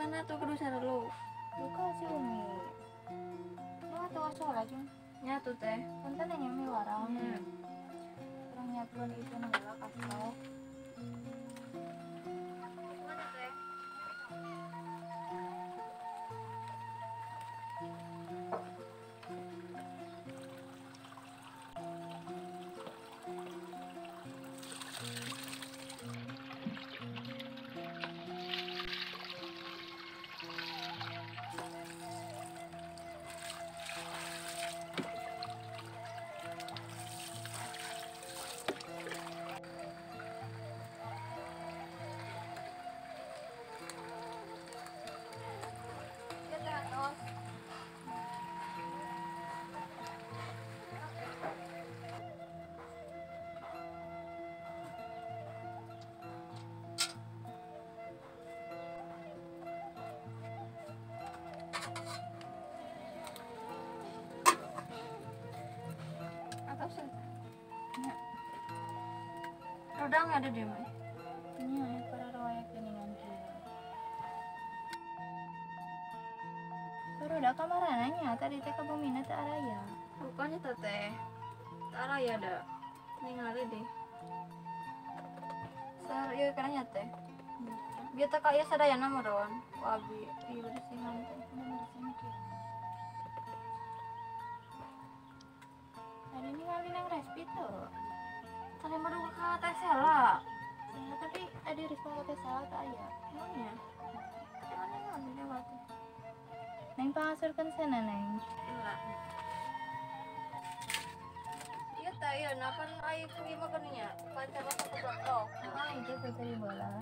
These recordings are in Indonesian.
Mana tuh kudu cara lu? Luka si Umi. Lu atau sholat jung? Nyatu teh. Punten nanya mi warang. Orang nyatuan itu nggak kasih. Mana teh? Rodang ada di mana? Ini para rakyat geningan kia. Baru ada kamarananya tadi teh ke Bumina teh araya. Bukannya teteh. Tara ya ada. Ningali deh. Iya karena teh. Biar tak kaya sadaya nama ron. Wabi di bersihan teh. Tadi ini kali nang respi tuh. Tadi mau ke teh sela. Ya, tapi ada risma teh salah tak aya. Emangnya? Emangnya nggak lewat. Neng pangasurkan sana neng. Enggak. Iya teh, iya. Napan air pergi makannya? Pancar rasa ke belakang. Ah itu tuh tadi bola.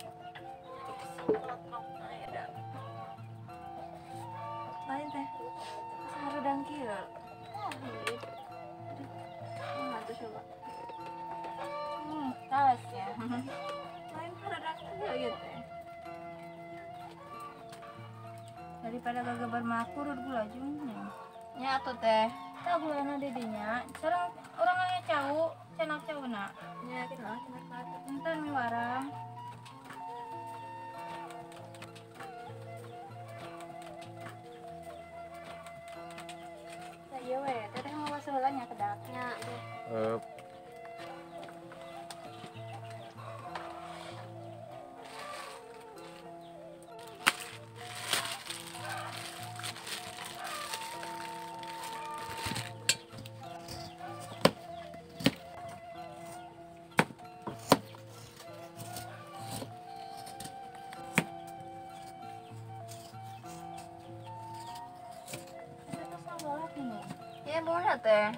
Lain teh. Sama rodang kira. Enggak tuh coba. Tas ya. Lain rodang kira gitu teh. Daripada gak bermakur gula jungnya. Ya tuh teh. Tak gula na dedinya. Sekarang orang aya cau, cenak cau na. Ya kita kata. Entar mi warang. Iya weh, teteh mau wasolanya kedapnya. Ya boleh teh.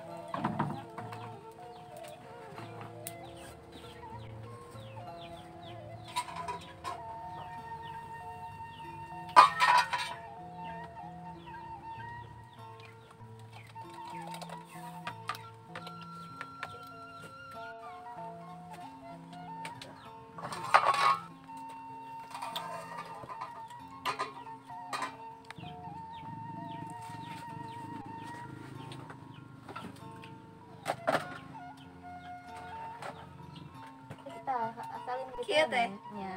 Asalin kita Kieu teh. nya.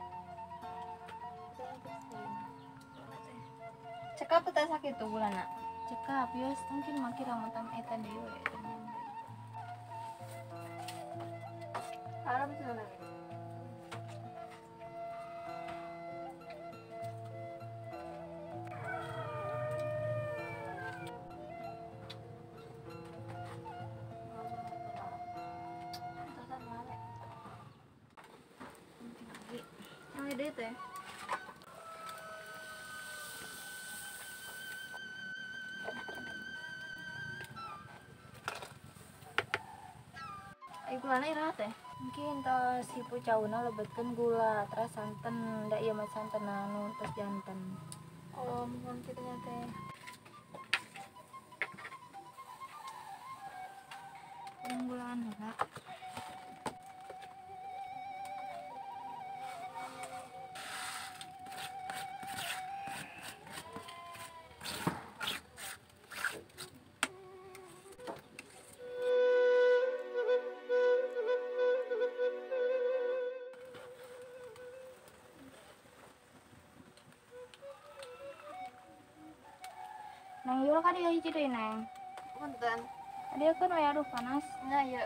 Cekap teh sakit tuh bulana. Cekap yos mungkin makira matam eta dewe. Harap sana. Yang ide teh. Ayo gulana ira teh. Mungkin tos si pucauna lebetkeun gula, terus santen, da ieu mah santen anu terus janten. Oh, mohon kita teh. Yang gulaan heula. Nang yul kan dia hiji deui neng. Punten. Dia kan aya aduh panas. Nah, ya.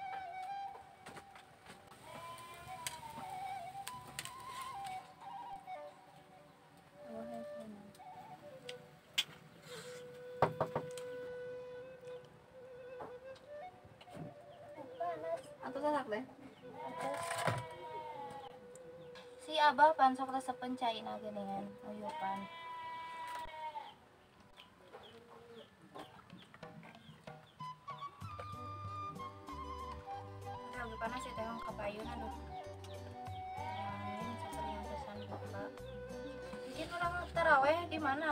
Panas. Atau sasak deh. Si abah pan sok resepen caina geuningan uyupan. Lagi panas ya teh kapayun aduh. Angin sesering pesan buka. Bikin orang taraweh di mana?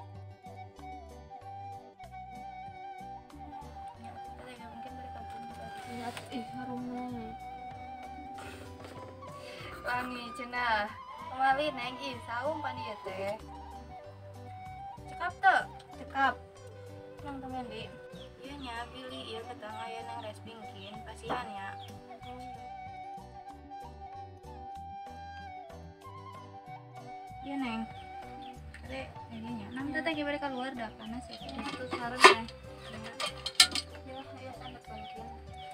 Ya, kita nggak mungkin mereka punya. Lihat harumnya. Wangi cenah. Kembali neng saum pan ieu teh. Cekap teu? Cekap. Yang temen di. Iya nya pilih ieu ketang aya nang res bingkin kasihan ya. Iya neng. Kade kayaknya. Nam teh teh balik keluar dah panas ya. Itu sareng teh. Ya, ya sangat mungkin.